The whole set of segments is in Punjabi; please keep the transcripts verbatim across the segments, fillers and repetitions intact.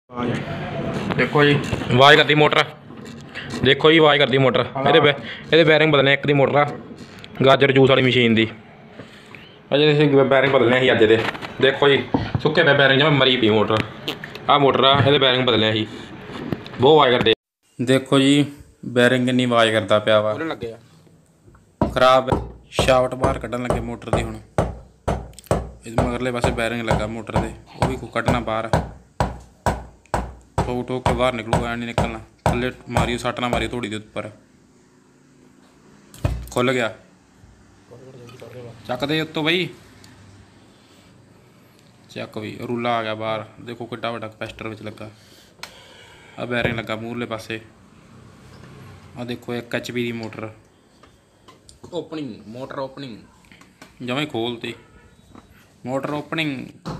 देखो जी आवाज़ करती मोटर। देखो जी आवाज़ करती मोटर। ये ये बैरिंग बदलने एक दी मोटर आ गाजर जूस वाली मशीन दी अजे बैरिंग बदलने ही अज दे। देखो जी सुक्के पे बैरिंग जमा मरी पी मोटर। आ मोटर आ ये बैरिंग बदलने ही बहुत आवाज़ करते। देखो जी बैरिंग किन्नी आवाज़ करता पिया वा लगे खराब शावट बाहर कड्ढन लगे मोटर दी। हुण इस मगरले पासे बैरिंग लगा मोटर दे वो भी कड्ढना बाहर ठोक ठोक के बाहर निकलूगा नहीं निकलना। थले मारियो सट ना मारियो थोड़ी दे उपर खुल गया चक दे उत्तों बई चक भी रूला आ गया बाहर। देखो किड्डा वड्डा कैपेसिटर विच लगा। आ बैरिंग लगा मूरले पासे। आ देखो एक एच पी दी मोटर ओपनिंग मोटर ओपनिंग जमा ही खोलती मोटर ओपनिंग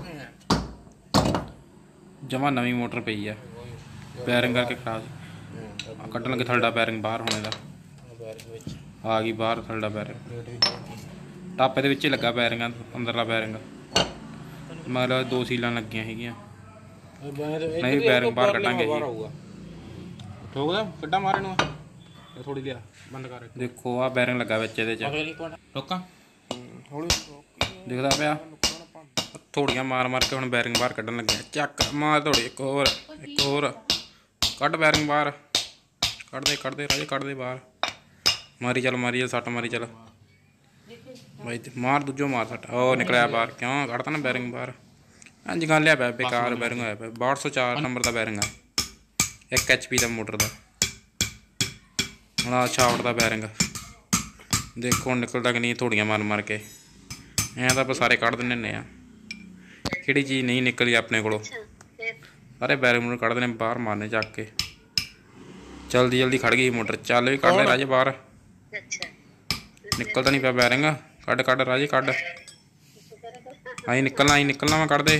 जमा नवी मोटर पई है बैरिंग करके खराब कड्ढन लगे थल्डा बैरिंग बाहर होने का आ गई बाहर थल्डा बैरिंग टापे दे विच ही लगा बैरिंग अंदरला बैरिंग मतलब दो सीलां लगियां हैगियां नहीं बैरिंग बाहर कड्ढांगे ठोक दे किड्डा मारे नूं थोड़ी लिया बंद कर। देखो आ बैरिंग लगा विच इहदे च ठोकां दिखदा पिया थोड़ियां मार मार के हुण बैरिंग बाहर कड्ढन लगे चक मार थोड़ी एक होर एक होर कड्ढ बैरिंग बाहर कढ़ दे कढ़ दे राजे कढ़ दे बाहर मारी चल मारी चल सट मारी चल भाई मार दूजो मार सट ओ निकलिया बाहर क्यों कढ़ता ना बैरिंग बाहर। अंज गल लिया पै बेकार बैरिंग होया पै बाहठ सौ चार नंबर का बैरिंग आ एक एच पी का मोटर का हुण आ छावट का बैरिंग देखो निकलता कि नहीं थोड़ियां मार मार के ऐ तो आप सारे कढ़ दिन्ने होन्ने आ किहड़ी चीज़ नहीं निकली अपने कोलों सारे बैरिंग कढ़ देने बाहर मारने चक के जल्दी जल्दी खड़ गई मोटर चल भी कढ़ दे राजे बाहर निकलता नहीं पाया बैरिंग कढ़ कढ़ राजे कढ़ आई निकलना आई निकलना मैं कढ़ दे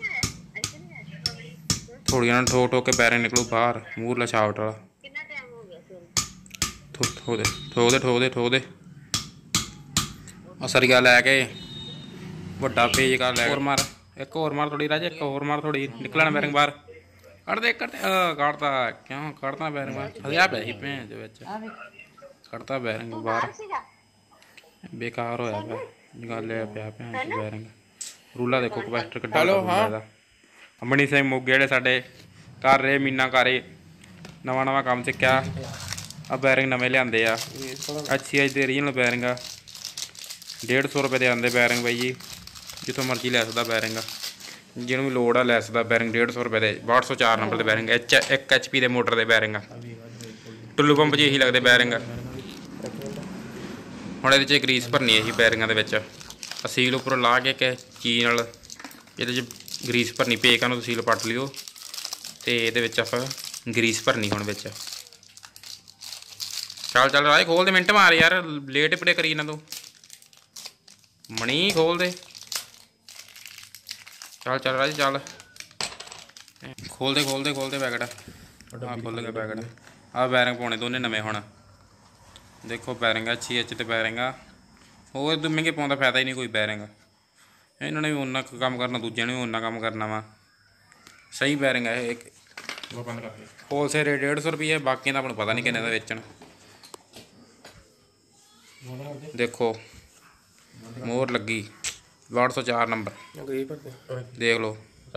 थोड़ियां ठोक ठोक के बैरिंग निकलू बाहर मूरला छावट वाला ठोक दे ठोक दे ठोक दे ठोक दे सरिया लैके वड्डा पेज का लै होर मार एक होर मार थोड़ी राजे एक होर मार थोड़ी निकलना बैरिंग बाहर कढ़ दे कढ़ कढ़ता क्यों कढ़ता बैरिंग बाहर फसया पै ही भैन दे विच कढ़ता बैरिंग बाहर बेकार होया पै गल पिया भैन च बैरिंग रूला देखो कैपेसिटर किड्डा वड्डा अमनी सिंह मोगे जिहड़े साडे घर रहे मीना घर नवां नवां कम्म सिक्ख्या आ बैरिंग नवें लिआंदे आ एच सी एच दे रीजनल बैरिंग आ डेढ़ सौ रुपये दे आंदे बैरिंग बाई जी जितों मर्जी लै सकदा बैरिंग जिन्हों भी लोड़ आ लै सकदा बैरिंग डेढ़ सौ रुपये दे बाहठ सौ चार नंबर दे बैरिंग एच एक एच पी दे मोटर दे बैरिंग टुल्लू पंप च यही लगते बैरिंग हुण इहदे च ग्रीस भरनी है बैरिंगां दे विच सील उपर ला के एक चीज़ नाल इहदे च ग्रीस भरनी पेकां नूं सील पट लिओ ते इहदे विच आपां ग्रीस भरनी हुण विच चल चल राज खोल दे मिंट मार यार लेट बड़े करी ना तू मणी खोल दे चल चल राज चल खोल दे खोल दे खोल दे पैकेट हाँ खुल गया पैकेट आ बैरिंग पाने दोने नवे हुण देखो बैरिंग अच्छी एच ते बैरिंग होर महंगे पाउण दा फायदा ही नहीं कोई बैरिंग इन्होंने भी उन्ना कम करना दूजे ने भी उन्ना कम करना वा सही बैरिंग है एक होलसेल रेट डेढ़ सौ रुपये बाकी का अपन पता नहीं किन्ने दा बेचण। देखो मोहर लगी बाहठ सौ चार नंबर देख लो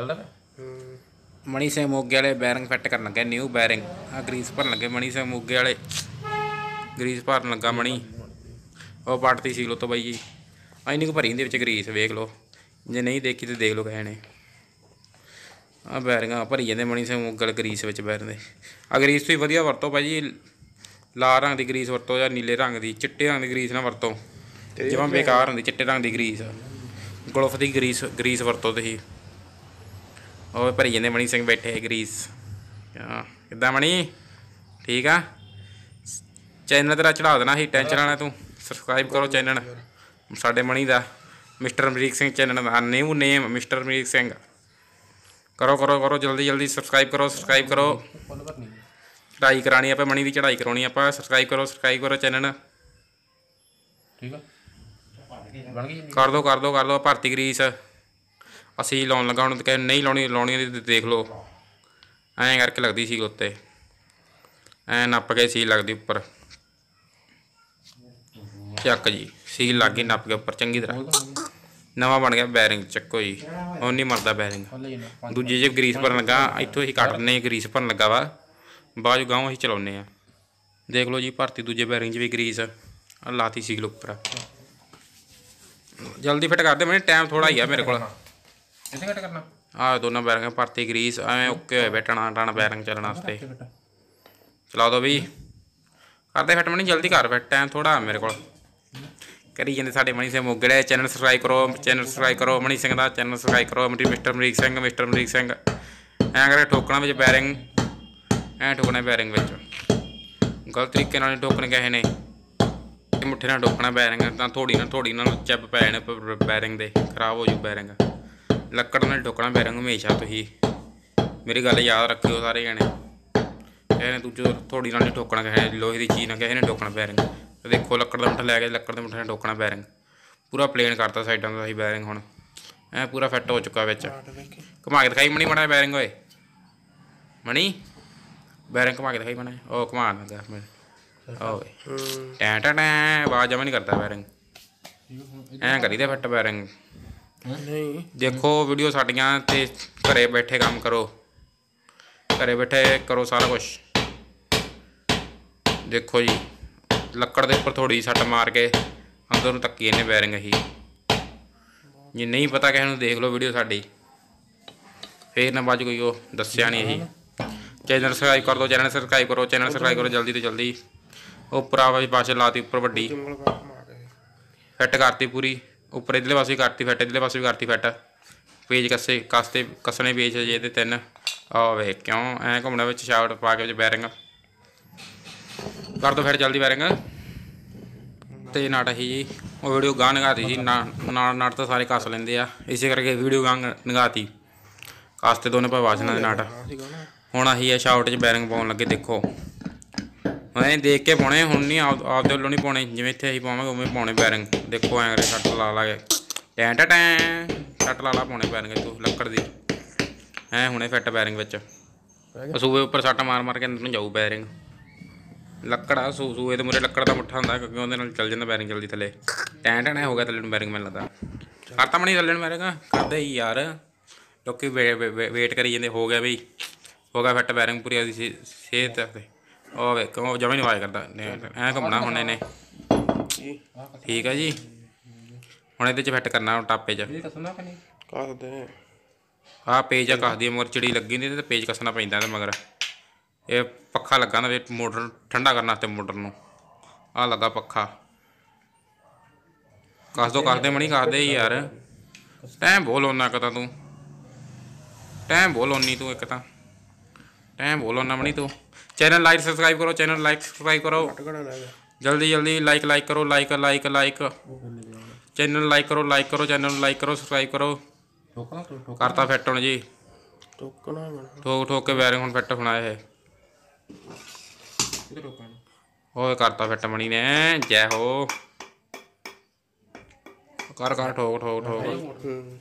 मणी सिंह मोगे वाले बैरिंग फिट कर लगे न्यू बैरिंग आ ग्रीस भरन लगे मणी सिंह मोगे वाले ग्रीस भरन लगा मणी और पटती सी लो तो बई जी इन्नी को भरी इहदे ग्रीस वेख लो जे नहीं देखी तो देख लो किसी ने आ बैरिंग भरी जाते मणी सिंह मोगे वाले ग्रीस विच बैरिंग दे आ ग्रीस तुसीं वधिया वरतो भाई जी लाल रंग की ग्रीस वरतो या नीले रंग की चिट्टे रंग की ग्रीस ना वरतो जिवें बेकार होंदी चिट्टे रंग की ग्रीस गुल्फ की ग्रीस ग्रीस वरतो तुसीं और भरी जाते मणी सिंह बैठे ग्रीस किद्दां मणी ठीक आ चैनल तेरा चढ़ा देना ही टेंशन लेना तू सबसक्राइब करो चैनल साडे मणी दा मिस्टर अमरीक सिंह चैनल दा new name mister Amrik Singh करो करो करो जल्दी जल्दी सबसक्राइब करो सबसक्राइब करो चढ़ाई करानी आप मणी की चढ़ाई करवानी आप सबसक्राइब करो सबसक्राइब करो चैनल ठीक है कर दो कर दो कर दो भरती ग्रीस असी लाउन लगा हुण नहीं लाउनी लाउनी देख लो ਐਂ ਕਰਕੇ ਲੱਗਦੀ ਸੀਲ ਉੱਤੇ, ਐਂ ਨੱਪ ਕੇ ਸੀਲ ਲੱਗਦੀ ਉੱਪਰ। ਚੱਕ ਜੀ ਸੀਲ ਲੱਗ ਗਈ ਨੱਪ ਕੇ ਉੱਪਰ ਚੰਗੀ ਤਰ੍ਹਾਂ, ਨਵਾਂ ਬਣ ਗਿਆ ਬੈਰਿੰਗ। ਚੱਕੋ ਜੀ ਹੁਣ ਨਹੀਂ ਮਰਦਾ ਬੈਰਿੰਗ। ਦੂਜੇ 'ਚ ਗਰੀਸ ਭਰਨ ਲੱਗਾ, ਇੱਥੋਂ ਅਸੀਂ ਕੱਟ ਦਿੰਦੇ ਗਰੀਸ ਭਰਨ ਲੱਗਾ ਵਾ, ਬਾਅਦ 'ਚ ਗਾਂਹ ਅਸੀਂ ਚਲਾਉਂਦੇ ਹਾਂ। ਦੇਖ ਲਓ ਜੀ ਭਰਤੀ ਦੂਜੇ ਬੈਰਿੰਗ 'ਚ ਵੀ ਗਰੀਸ ਲਾਤੀ ਸੀਲ ਉੱਪਰ। ਜਲਦੀ ਫਿੱਟ ਕਰਦੇ ਮੈਨੂੰ, ਟਾਈਮ ਥੋੜ੍ਹਾ ਹੀ ਆ ਮੇਰੇ ਕੋਲ। ਇੱਥੇ ਕੱਟ ਕਰਨਾ ਆਹ ਦੋਨੋਂ ਬੈਰਿੰਗ ਭਰਤੀ ਗਰੀਸ ਐਵੇਂ ਓਕੇ ਹੋਏ ਬੈਠਣਾ ਟਾਣਾ ਬੈਰਿੰਗ ਚੱਲਣ ਵਾਸਤੇ। ਚਲਾ ਦੋ ਵੀ, ਕਰਦੇ ਫਿੱਟ ਮਣੀ ਜਲਦੀ ਕਰ ਫਿੱਟ, ਟਾਈਮ ਥੋੜ੍ਹਾ ਮੇਰੇ ਕੋਲ। ਕਰੀ ਜਾਂਦੇ ਸਾਡੇ ਮਣੀ ਸਿੰਘ ਮੋਗੇ। ਚੈਨਲ ਸਬਸਕ੍ਰਾਈਬ ਕਰੋ, ਚੈਨਲ ਸਬਸਕ੍ਰਾਈਬ ਕਰੋ ਮਣੀ ਸਿੰਘ ਦਾ ਚੈਨਲ ਸਬਸਕ੍ਰਾਈਬ ਕਰੋ। Mister Amrik Singh, mister Amrik Singh. ਐਂ ਕਰਕੇ ਠੋਕਣਾ ਵਿੱਚ ਬੈਰਿੰਗ, ਐਂ ਠੋਕਣਾ ਬੈਰਿੰਗ ਵਿੱਚ, ਗਲਤ ਤਰੀਕੇ ਨਾਲ ਨਹੀਂ ਠੋਕਣੇ ਕਿਸੇ ਨੇ। ਮੁੱਠੇ ਨਾਲ ਠੋਕਣਾ ਬੈਰਿੰਗ, ਤਾਂ ਥੋੜੀ ਨਾਲ ਥੋੜੀ ਨਾਲ ਚਿੱਬ ਪੈ ਜਾਣੇ ਬੈਰਿੰਗ ਦੇ, ਖਰਾਬ ਹੋ ਜੂ ਬੈਰਿੰਗ। ਲੱਕੜ ਨਾਲ ਠੋਕਣਾ ਬੈਰਿੰਗ ਹਮੇਸ਼ਾ। ਤੁਸੀਂ ਮੇਰੀ ਗੱਲ ਯਾਦ ਰੱਖਿਓ ਸਾਰੇ ਜਣੇ, ਕਿਸੇ ਨੇ ਦੂਜੇ ਥੋੜੀ ਨਾਲ ਨਹੀਂ ਠੋਕਣਾ, ਕਿਸੇ ਨੇ ਲੋਹੇ ਦੀ ਚੀਜ਼ ਨਾਲ ਕਿਸੇ ਨੇ ਠੋਕਣਾ ਬੈਰਿੰਗ। ਦੇਖੋ ਲੱਕੜ ਦਾ ਮੁੱਠਾ ਲੈ ਕੇ ਲੱਕੜ ਦੇ ਮੁੱਠੇ ਨਾਲ ਠੋਕਣਾ ਬੈਰਿੰਗ। ਪੂਰਾ ਪਲੇਨ ਕਰਤਾ ਸਾਈਡਾਂ ਦਾ ਅਸੀਂ ਬੈਰਿੰਗ, ਹੁਣ ਐਂ ਪੂਰਾ ਫਿੱਟ ਹੋ ਚੁੱਕਾ ਵਿੱਚ। ਘੁਮਾ ਕੇ ਦਿਖਾਈ ਮਣੀ ਮਾੜਾ ਬੈਰਿੰਗ ਹੋਏ, ਮਣੀ ਬੈਰਿੰਗ ਘੁਮਾ ਕੇ ਦਿਖਾਈ ਮਣਾ। ਉਹ ਘੁਮਾ ਲੱਗਾ ਓਏ ਟੈਂ ਟੈਂ ਟੈਂ, ਆਵਾਜ਼ ਜਮਾ ਨਹੀਂ ਕਰਦਾ ਬੈਰਿੰਗ। ਐਂ ਕਰੀਦਾ ਫਿੱਟ ਬੈਰਿੰਗ। ਦੇਖੋ ਵੀਡੀਓ ਸਾਡੀਆਂ ਤੇ ਘਰੇ ਬੈਠੇ ਕੰਮ ਕਰੋ, ਘਰੇ ਬੈਠੇ ਕਰੋ ਸਾਰਾ ਕੁਛ। ਦੇਖੋ ਜੀ ਲੱਕੜ ਦੇ ਉੱਪਰ ਥੋੜੀ ਸੱਟ ਮਾਰ ਕੇ ਅੰਦਰ ਨੂੰ ਧੱਕੀ ਇਹਨੇ ਬੈਰਿੰਗ ਹੀ। ਜੇ ਨਹੀਂ ਪਤਾ ਕਿਸੇ ਨੂੰ ਦੇਖ ਲਓ ਵੀਡੀਓ ਸਾਡੀ, ਫੇਰ ਨਾ ਬਾਅਦ ਕੋਈ ਉਹ ਦੱਸਿਆ ਨਹੀਂ ਇਹੀ। ਚੈਨਲ ਸਬਸਕ੍ਰਾਈਬ ਕਰ ਦਿਓ, ਚੈਨਲ ਸਬਸਕ੍ਰਾਈਬ ਕਰੋ, ਚੈਨਲ ਸਬਸਕ੍ਰਾਈਬ ਕਰੋ ਜਲਦੀ ਤੋਂ ਜਲਦੀ। ਉੱਪਰ ਆਵਾਜ਼ ਪਾਸੇ ਲਾਤੀ ਉੱਪਰ ਵੱਡੀ ਫਿੱਟ ਕਰਤੀ ਪੂਰੀ, ਉੱਪਰ ਇੱਧਰਲੇ ਪਾਸੇ ਵੀ ਕਰਤੀ ਫਿੱਟ, ਇੱਧਰਲੇ ਪਾਸੇ ਵੀ ਕਰਤੀ ਫਿੱਟ। ਪੇਜ ਕੱਸੇ ਕਸਤੇ ਕੱਸਣੇ ਪੇਜ ਜੇ ਇਹਦੇ ਤਿੰਨ। ਆ ਵੇਖ ਕਿਉਂ ਐਂ ਘੁੰਮਣਾ ਵਿੱਚ ਸ਼ਾਫਟ ਪਾ ਕੇ ਵਿੱਚ ਬੈਰਿੰਗ ਕਰ ਦੋ ਫਿਰ ਜਲਦੀ ਬੈਰਿੰਗ। ਤੇ ਨਟ ਹੀ ਜੀ ਉਹ ਵੀਡੀਓ ਗਾਹ ਨਗਾਤੀ ਜੀ, ਨਾਲ ਨਟ ਤਾਂ ਸਾਰੇ ਕੱਸ ਲੈਂਦੇ ਆ, ਇਸੇ ਕਰਕੇ ਵੀਡੀਓ ਗਾਹ ਨਗਾਤੀ। ਕਸਤੇ ਦੋਨੇ ਪਾ ਵਾਸ਼ਨਾਂ ਦੇ ਨਟ। ਹੁਣ ਆਹੀ ਆ ਸ਼ਾਫਟ 'ਚ ਬੈਰਿੰਗ ਪਾਉਣ ਲੱਗੇ। ਦੇਖੋ ਐਂ ਦੇਖ ਕੇ ਪਾਉਣੇ, ਹੁਣ ਨਹੀਂ ਆਪ ਆਪਦੇ ਵੱਲੋਂ ਨਹੀਂ ਪਾਉਣੇ, ਜਿਵੇਂ ਇੱਥੇ ਅਸੀਂ ਪਾਵਾਂਗੇ ਉਵੇਂ ਪਾਉਣੇ ਬੈਰਿੰਗ। ਦੇਖੋ ਐਂ ਕਰੇ ਸੱਟ ਲਾ ਲਾ ਕੇ ਟੈਂ ਟੈਂ ਟੈਂ ਸੱਟ ਲਾ ਲਾ ਪਾਉਣੇ ਬੈਰਿੰਗ ਤੂੰ ਲੱਕੜ ਦੀ। ਐਂ ਹੁਣੇ ਫਿੱਟ ਬੈਰਿੰਗ ਵਿੱਚ, ਸੂਏ ਉੱਪਰ ਸੱਟ ਮਾਰ ਮਾਰ ਕੇ ਅੰਦਰ ਨੂੰ ਜਾਊ ਬੈਰਿੰਗ। ਲੱਕੜ ਆ ਸੂ ਸੂਏ ਦੇ ਮੂਹਰੇ ਲੱਕੜ ਦਾ ਮੁੱਠਾ ਹੁੰਦਾ, ਕਿਉਂਕਿ ਉਹਦੇ ਨਾਲ ਚੱਲ ਜਾਂਦਾ ਬੈਰਿੰਗ ਜਲਦੀ ਥੱਲੇ। ਟੈਂ ਟੈਂ ਟੈਂ ਹੋ ਗਿਆ ਥੱਲੇ ਨੂੰ ਬੈਰਿੰਗ, ਮੈਨੂੰ ਲੱਗਦਾ ਕਰਤਾ ਮਣੀ ਥੱਲੇ ਨੂੰ ਬੈਰਿੰਗ। ਕਰਦੇ ਹੀ ਯਾਰ ਲੋਕੀ ਵੇਟ ਕਰੀ ਜਾਂਦੇ। ਹੋ ਗਿਆ ਬਈ, ਹੋ ਗਿਆ ਫਿੱਟ ਬੈਰਿੰਗ ਪੂਰੀ ਉਹਦੀ ਸਿਹਤ 'ਤੇ। ਉਹ ਵੇਖ ਉਹ ਜਮਾਂ ਨਹੀਂ ਆਵਾਜ਼ ਕਰਦਾ, ਐਂ ਘੁੰਮਣਾ ਹੁਣ ਇਹਨੇ। ਠੀਕ ਹੈ ਜੀ, ਹੁਣ ਇਹਦੇ 'ਚ ਫਿੱਟ ਕਰਨਾ ਟਾਪੇ 'ਚ। ਆਹ ਪੇਜ ਆ ਕੱਸਦੀ ਮਗਰ ਚਿੜੀ ਲੱਗੀ ਹੁੰਦੀ, ਤੇ ਪੇਜ ਕੱਸਣਾ ਪੈਂਦਾ ਇਹਦੇ ਮਗਰ। ਇਹ ਪੱਖਾ ਲੱਗਾ ਨਾ ਵਿੱਚ ਮੋਟਰ ਠੰਡਾ ਕਰਨ ਵਾਸਤੇ ਮੋਟਰ ਨੂੰ। ਆਹ ਲੱਗਾ ਪੱਖਾ, ਕੱਸ ਦੋ ਕੱਸਦੇ ਮਣੀ ਕੱਸਦੇ ਹੀ ਯਾਰ। ਟਾਈਮ ਬਹੁਤ ਲਾਉਣਾ ਇੱਕ ਤਾਂ ਤੂੰ, ਟਾਈਮ ਬਹੁਤ ਲਾਉਣੀ ਤੂੰ, ਇੱਕ ਤਾਂ ਟਾਈਮ ਬਹੁਤ ਲਾਉਣਾ ਮਣੀ ਤੂੰ। ਚੈਨਲ ਲਾਈਕ ਸਬਸਕ੍ਰਾਈਬ ਕਰੋ, ਚੈਨਲ ਲਾਈਕ ਸਬਸਕ੍ਰਾਈਬ ਕਰੋ ਜਲਦੀ ਜਲਦੀ। ਲਾਈਕ ਲਾਈਕ ਕਰੋ, like like like channel like ਕਰੋ, ਲਾਈਕ ਕਰੋ ਚੈਨਲ ਲਾਈਕ ਕਰੋ, ਸਬਸਕ੍ਰਾਈਬ ਕਰੋ। ਕਰਤਾ ਫਿੱਟ ਹੁਣ ਜੀ, ਠੋਕ ਠੋਕ ਕੇ ਬੈਰਿੰਗ ਹੁਣ ਫਿੱਟ ਹੋਣਾ ਇਹ। ਉਹ ਕਰਤਾ ਫਿੱਟ ਮਣੀ ਨੇ, ਜੈ ਹੋ। ਕਰ ਕਰ ਠੋਕ ਠੋਕ ਠੋਕ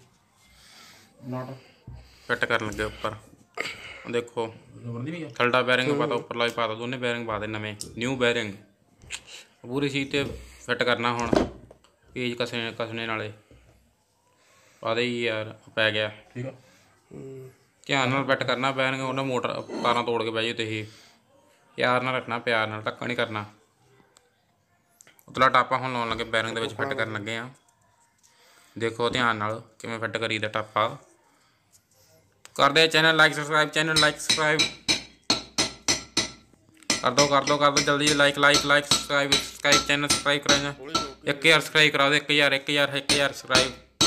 ਫਿੱਟ ਕਰਨ ਲੱਗੇ ਉੱਪਰ। ਦੇਖੋ ਥਲਡਾ ਬੈਰਿੰਗ ਪਾਤਾ, ਉੱਪਰਲਾ ਵੀ ਪਾਤਾ, ਦੋਨੇ ਬੈਰਿੰਗ ਪਾ ਦੇ ਨਵੇਂ ਨਿਊ ਬੈਰਿੰਗ। ਪੂਰੀ ਸੀਟ 'ਤੇ ਫਿੱਟ ਕਰਨਾ ਹੁਣ, ਪੇਜ ਕਸਣੇ ਕਸਣੇ ਨਾਲੇ ਪਾ ਦੇ ਯਾਰ। ਪੈ ਗਿਆ, ਧਿਆਨ ਨਾਲ ਫਿੱਟ ਕਰਨਾ ਬੈਰਿੰਗ। ਉਹਨਾਂ ਮੋਟਰ ਤਾਰਾਂ ਤੋੜ ਕੇ ਬਹਿ ਜਾਓ ਤੁਸੀਂ, ਪਿਆਰ ਨਾਲ ਰੱਖਣਾ, ਪਿਆਰ ਨਾਲ, ਧੱਕਾ ਨਹੀਂ ਕਰਨਾ। ਉਤਲਾ ਟਾਪਾ ਹੁਣ ਲਾਉਣ ਲੱਗੇ ਬੈਰਿੰਗ ਦੇ ਵਿੱਚ ਫਿੱਟ ਕਰਨ ਲੱਗੇ ਆ। ਦੇਖੋ ਧਿਆਨ ਨਾਲ ਕਿਵੇਂ ਫਿੱਟ ਕਰੀਦਾ ਟਾਪਾ। ਕਰਦੇ channel like subscribe, channel like subscribe ਕਰ ਦੋ ਕਰ ਦੋ ਕਰ ਦੋ ਜਲਦੀ। Like like like subscribe subscribe channel subscribe ਕਰਾਈਆਂ। ਇੱਕ ਹਜ਼ਾਰ ਸਬਸਕ੍ਰਾਈਬ ਕਰਾ ਦਿਓ, ਇੱਕ ਹਜ਼ਾਰ ਇੱਕ ਹਜ਼ਾਰ ਇੱਕ ਹਜ਼ਾਰ ਸਬਸਕ੍ਰਾਈਬ।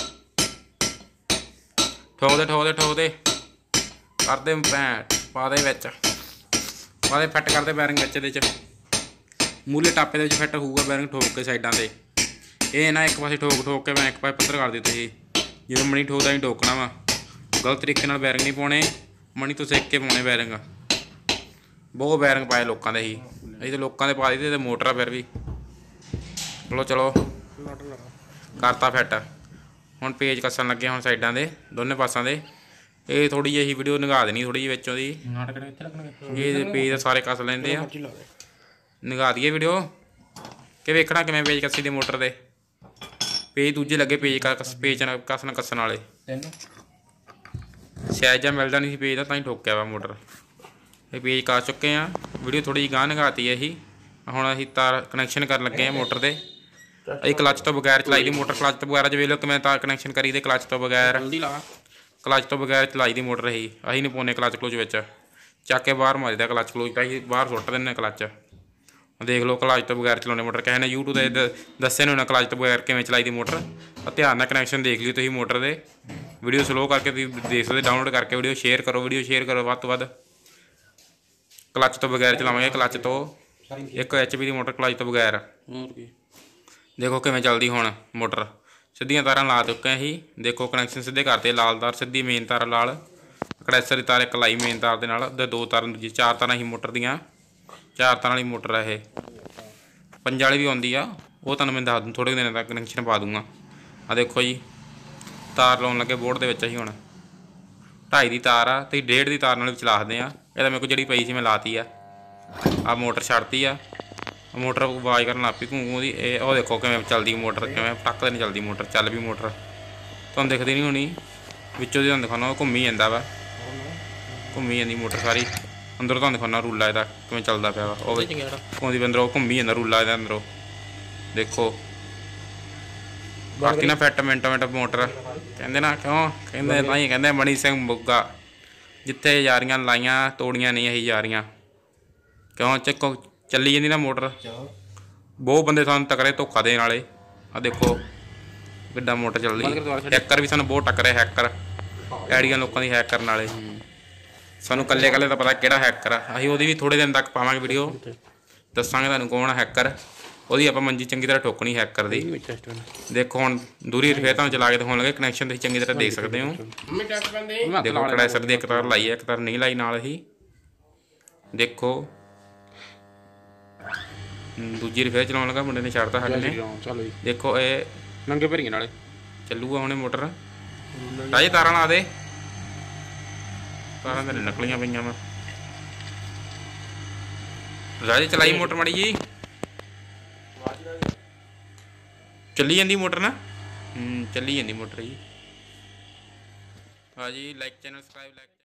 ਠੋਕ ਦੇ ਠੋਕ ਦੇ ਠੋਕ ਦੇ ਕਰਦੇ ਭੈਣ ਪਾ ਦੇ ਵਿੱਚ, ਪਾ ਦੇ ਫਿੱਟ ਕਰਦੇ ਬੈਰਿੰਗ ਵਿੱਚ। ਇਹਦੇ 'ਚ ਮੂਹਰੇ ਟਾਪੇ ਦੇ ਵਿੱਚ ਫਿੱਟ ਹੋਊਗਾ ਬੈਰਿੰਗ ਠੋਕ ਕੇ ਸਾਈਡਾਂ 'ਤੇ। ਇਹ ਨਾ ਇੱਕ ਪਾਸੇ ਠੋਕ ਠੋਕ ਕੇ ਮੈਂ ਇੱਕ ਪਾਸੇ ਪੱਧਰ ਕਰ ਦਿੱਤੇ ਸੀ। ਜਦੋਂ ਮਣੀ ਠੋਕਦਾ ਨਹੀਂ ਠੋਕਣਾ ਵਾ, ਗਲਤ ਤਰੀਕੇ ਨਾਲ ਬੈਰਿੰਗ ਨਹੀਂ ਪਾਉਣੇ, ਮਣੀ ਤੋਂ ਸਿੱਖ ਕੇ ਪਾਉਣੇ ਬੈਰਿੰਗ। ਬਹੁਤ ਬੈਰਿੰਗ ਪਾਏ ਲੋਕਾਂ ਦੇ ਹੀ, ਅਸੀਂ ਤਾਂ ਲੋਕਾਂ ਦੇ ਪਾ ਦਿੱਤੇ ਤੇ ਮੋਟਰ ਆ ਫਿਰ ਵੀ। ਚਲੋ ਚਲੋ ਕਰਤਾ ਫਿੱਟ। ਹੁਣ ਪੇਜ ਕੱਸਣ ਲੱਗੇ ਹੁਣ ਸਾਈਡਾਂ ਦੇ ਦੋਨੇ ਪਾਸਾਂ ਦੇ। ਇਹ ਥੋੜੀ ਜਿਹੀ ਵੀਡੀਓ ਨਿਗਾ ਦੇਣੀ ਥੋੜੀ ਜਿਹੀ ਵਿੱਚੋਂ ਦੀ। ਇਹ ਪੇਜ ਤਾਂ ਸਾਰੇ ਕੱਸ ਲੈਂਦੇ ਆ। ਨਿਗਾ ਦਈਏ ਵੀਡੀਓ ਕਿ ਵੇਖਣਾ ਕਿਵੇਂ ਪੇਜ ਕੱਸੀ ਦੀ ਮੋਟਰ ਦੇ। ਪੇਜ ਦੂਜੇ ਲੱਗੇ ਪੇਜ ਕਸ ਪੇਜ ਕੱਸਣ ਕੱਸਣ ਵਾਲੇ ਸਾਈਜ਼ ਜਿਹਾ ਮਿਲਦਾ ਨਹੀਂ ਸੀ ਪੇਜ ਦਾ, ਤਾਂ ਹੀ ਠੋਕਿਆ ਵਾ ਮੋਟਰ। ਇਹ ਪੇਜ ਕੱਸ ਚੁੱਕੇ ਆ। ਵੀਡੀਓ ਥੋੜੀ ਜਿਹੀ ਗਾਂਹ ਨਿਗਾਤੀ ਇਹੀ। ਹੁਣ ਅਸੀਂ ਤਾਰ ਕਨੈਕਸ਼ਨ ਕਰਨ ਲੱਗੇ ਆ ਮੋਟਰ ਦੇ। ਅਸੀਂ ਕਲੱਚ ਤੋਂ ਬਗੈਰ ਚਲਾਈ ਦੀ ਮੋਟਰ। ਕਲੱਚ ਤੋਂ ਬਗੈਰ ਵੇਖ ਲਓ ਕਿਵੇਂ ਤਾਰ ਕਨੈਕਸ਼ਨ ਕਰੀ ਦੇ ਕਲੱਚ ਤੋਂ ਬਗੈਰ। ਕਲੱਚ ਤੋਂ ਬਗੈਰ ਚਲਾਈ ਦੀ ਮੋਟਰ ਅਸੀਂ ਅਸੀਂ ਨਹੀਂ ਪਾਉਂਦੇ ਕਲੱਚ ਕਲੂਚ ਵਿੱਚ, ਚੱਕ ਕੇ ਬਾਹਰ ਮਾਰੀਦਾ ਕਲੱਚ ਕਲੂਚ ਤਾਂ ਅਸੀਂ ਬਾਹਰ ਸੁੱਟ ਦਿੰਦੇ ਕਲੱਚ। ਦੇਖ ਲਓ ਕਲੱਚ ਤੋਂ ਬਗੈਰ ਚਲਾਉਂਦੇ ਮੋਟਰ। ਕਿਸੇ ਨੇ ਯੂਟਿਊਬ 'ਤੇ ਦੱਸਿਆ ਨਹੀਂ ਹੋਣਾ ਕਲੱਚ ਤੋਂ ਬਗੈਰ ਕਿਵੇਂ ਚਲਾਈ ਦੀ ਮੋਟਰ। ਧਿਆਨ ਨਾਲ ਕਨੈਕਸ਼ਨ ਦੇਖ ਲਿਓ ਤੁਸੀਂ ਮੋਟਰ ਦੇ। ਵੀਡੀਓ ਸਲੋ ਕਰਕੇ ਤੁਸੀਂ ਦੇਖ ਸਕਦੇ, ਡਾਊਨਲੋਡ ਕਰਕੇ ਵੀਡੀਓ ਸ਼ੇਅਰ ਕਰੋ। ਵੀਡੀਓ ਸ਼ੇਅਰ ਕਰੋ ਵੱਧ ਤੋਂ ਵੱਧ। ਕਲੱਚ ਤੋਂ ਬਗੈਰ ਚਲਾਵਾਂਗੇ, ਕਲੱਚ ਤੋਂ ਇੱਕ ਐਚ ਪੀ ਦੀ ਮੋਟਰ ਕਲੱਚ ਤੋਂ ਬਗੈਰ। ਦੇਖੋ ਕਿਵੇਂ ਚੱਲਦੀ ਹੁਣ ਮੋਟਰ। ਸਿੱਧੀਆਂ ਤਾਰਾਂ ਲਾ ਚੁੱਕੇ ਅਸੀਂ। ਦੇਖੋ ਕਨੈਕਸ਼ਨ ਸਿੱਧੇ ਕਰਤੇ, ਲਾਲ ਤਾਰ ਸਿੱਧੀ ਮੇਨ ਤਾਰ ਲਾਲ, ਕੰਡੈਂਸਰ ਦੀ ਤਾਰ ਇੱਕ ਲਾਈ ਮੇਨ ਤਾਰ ਦੇ ਨਾਲ। ਦੇ ਦੋ ਤਾਰਾਂ ਦੂਜੀ ਚਾਰ ਤਾਰਾਂ ਹੀ ਮੋਟਰ ਦੀਆਂ, ਚਾਰ ਤਾਰਾਂ ਵਾਲੀ ਮੋਟਰ ਆ ਇਹ। ਪੰਜਾਂ ਵਾਲੀ ਵੀ ਆਉਂਦੀ ਆ, ਉਹ ਤੁਹਾਨੂੰ ਮੈਂ ਦੱਸ ਦੂੰ ਥੋੜ੍ਹੇ ਦਿਨਾਂ ਤੱਕ ਕਨੈਕਸ਼ਨ ਪਾ ਦੂੰਗਾ। ਆ ਦੇਖੋ ਜੀ ਤਾਰ ਲਾਉਣ ਲੱਗੇ ਬੋਰਡ ਦੇ ਵਿੱਚ ਅਸੀਂ ਹੁਣ। ਢਾਈ ਦੀ ਤਾਰ ਆ ਤੇ ਡੇਢ ਦੀ ਤਾਰ ਨਾਲ ਵੀ ਚਲਾ ਸਕਦੇ ਆ। ਇਹਦਾ ਮੇਰੇ ਕੋਲ ਜਿਹੜੀ ਪਈ ਸੀ ਮੈਂ ਲਾਤੀ ਆ। ਆ ਮੋਟਰ ਛੱਡਤੀ ਆ। ਮੋਟਰ ਆਵਾਜ਼ ਕਰਨ ਲੱਗ ਪਈ ਘੂੰ ਦੀ। ਇਹ ਉਹ ਦੇਖੋ ਕਿਵੇਂ ਚੱਲਦੀ ਮੋਟਰ, ਕਿਵੇਂ ਟੱਕ ਤੇ ਨਹੀਂ ਚੱਲਦੀ ਮੋਟਰ। ਚੱਲ ਵੀ ਮੋਟਰ ਤੁਹਾਨੂੰ ਦਿਖਦੀ ਨਹੀਂ ਹੋਣੀ, ਵਿੱਚੋਂ ਦੀ ਤੁਹਾਨੂੰ ਦਿਖਾਉਣਾ। ਉਹ ਘੁੰਮੀ ਜਾਂਦਾ ਵਾ, ਘੁੰਮੀ ਜਾਂਦੀ ਮੋਟਰ ਸਾਰੀ। ਅੰਦਰੋਂ ਤੁਹਾਨੂੰ ਦਿਖਾਉਣਾ ਰੂਲਾ ਇਹਦਾ ਕਿਵੇਂ ਚੱਲਦਾ ਪਿਆ ਵਾ। ਉਹ ਆਉਂਦੀ ਅੰਦਰੋਂ ਘੁੰਮੀ ਜਾਂਦਾ ਰੂਲਾ ਇਹਦਾ ਅੰਦਰੋਂ। ਦੇਖੋ ਬਾਕੀ ਨਾ ਫਿੱਟ ਮਿੰਟੋ ਮਿੰਟ ਮੋਟਰ ਕਹਿੰਦੇ ਨਾ, ਕਿਉਂ ਕਹਿੰਦੇ ਤਾਂ ਹੀ ਕਹਿੰਦੇ ਮਣੀ ਸਿੰਘ ਮੋਗਾ ਜਿੱਥੇ ਯਾਰੀਆਂ ਲਾਈਆਂ ਤੋੜੀਆਂ ਨਹੀਂ ਅਸੀਂ ਯਾਰੀਆਂ। ਕਿਉਂ ਚੱਕੋ ਚੱਲੀ ਜਾਂਦੀ ਨਾ ਮੋਟਰ। ਬਹੁਤ ਬੰਦੇ ਸਾਨੂੰ ਟੱਕਰੇ ਧੋਖਾ ਦੇਣ ਵਾਲੇ। ਆ ਦੇਖੋ ਕਿੱਡਾ ਮੋਟਰ ਚੱਲਦੀ। ਹੈਕਰ ਵੀ ਸਾਨੂੰ ਬਹੁਤ ਟੱਕਰੇ, ਹੈਕਰ ਐਡੀਆਂ ਲੋਕਾਂ ਦੀ ਹੈਕ ਕਰਨ ਵਾਲੇ। ਸਾਨੂੰ ਇਕੱਲੇ ਇਕੱਲੇ ਤਾਂ ਪਤਾ ਕਿਹੜਾ ਹੈਕਰ ਆ। ਅਸੀਂ ਉਹਦੀ ਵੀ ਥੋੜ੍ਹੇ ਦਿਨ ਤੱਕ ਪਾਵਾਂਗੇ ਵੀਡੀਓ, ਦੱਸਾਂਗੇ ਤੁਹਾਨੂੰ ਕੌਣ ਹੈਕਰ। ਉਹਦੀ ਆਪਾਂ ਮੰਜੀ ਚੰਗੀ ਤਰ੍ਹਾਂ ਠੋਕਣੀ ਹੈਕਰ ਦੀ। ਦੇਖੋ ਹੁਣ ਦੂਰੀ ਫੇਰ ਤੁਹਾਨੂੰ ਚਲਾ ਕੇ ਦਿਖਾਉਣ ਲੱਗੇ। ਕਨੈਕਸ਼ਨ ਤੁਸੀਂ ਚੰਗੀ ਤਰ੍ਹਾਂ ਦੇਖ ਸਕਦੇ ਹੋ। ਦੇਖੋ ਕੰਡੈਂਸਰ ਦੀ ਇੱਕ ਤਾਰ ਲਾਈ ਹੈ, ਇੱਕ ਤਾਰ ਨਹੀਂ ਲਾਈ ਨਾਲ ਹੀ। ਦੇਖੋ ਦੂਜੀ ਰਿਫੇਰ ਚਲਾਉਣ ਲੱਗਾ ਮੁੰਡੇ ਨੇ ਛੱਡਤਾ ਸਾਡੇ ਨੇ। ਦੇਖੋ ਇਹ ਨੰਗੇ ਭਰੀਆਂ ਨਾਲੇ ਚੱਲੂਗਾ ਹੁਣੇ ਮੋਟਰ। ਰਾਜੇ ਤਾਰਾਂ ਲਾ ਦੇ, ਤਾਰਾਂ ਮੇਰੇ ਨਿਕਲੀਆਂ ਪਈਆਂ ਵਾ। ਰਾਜੇ ਚਲਾਈ ਮੋਟਰ ਮਾੜੀ ਜੀ, ਚੱਲੀ ਜਾਂਦੀ ਮੋਟਰ ਨਾ। ਹੂੰ ਚੱਲੀ ਜਾਂਦੀ ਮੋਟਰ ਜੀ। ਹਾਂ ਜੀ ਲਾਈਕ ਚੈਨਲ ਸਬਸਕ੍ਰਾਈਬ ਲਾਈਕ